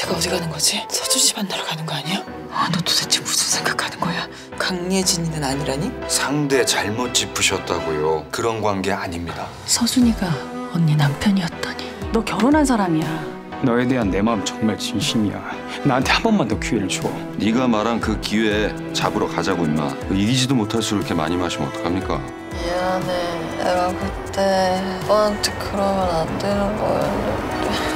걔가 어디 가는 거지? 서준 씨 만나러 가는 거 아니야? 아, 너 도대체 무슨 생각하는 거야? 강예진이는 아니라니? 상대 잘못 짚으셨다고요. 그런 관계 아닙니다. 서준이가 언니 남편이었다니. 너 결혼한 사람이야. 너에 대한 내 마음 정말 진심이야. 나한테 한 번만 더 기회를 줘. 네가 말한 그 기회에 잡으러 가자고 임마. 이기지도 못할 술 이렇게 많이 마시면 어떡합니까? 미안해. 내가 그때 오빠한테 그러면 안 되는 거였는데.